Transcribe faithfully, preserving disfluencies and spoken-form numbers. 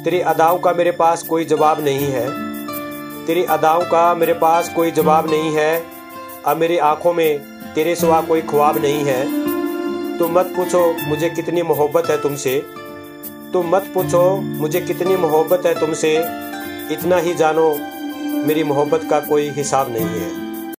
तेरी अदाओं का मेरे पास कोई जवाब नहीं है, तेरी अदाओं का मेरे पास कोई जवाब नहीं है। अब मेरी आंखों में तेरे सिवा कोई ख्वाब नहीं है। तुम मत पूछो मुझे कितनी मोहब्बत है तुमसे, तुम मत पूछो मुझे कितनी मोहब्बत है तुमसे। इतना ही जानो मेरी मोहब्बत का कोई हिसाब नहीं है।